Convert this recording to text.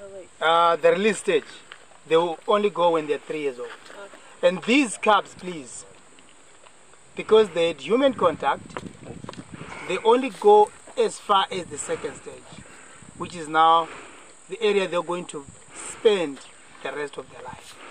The release stage, they will only go when they're 3 years old. Okay. And these cubs, please, because they had human contact, they only go as far as the second stage, which is now the area they're going to spend the rest of their life.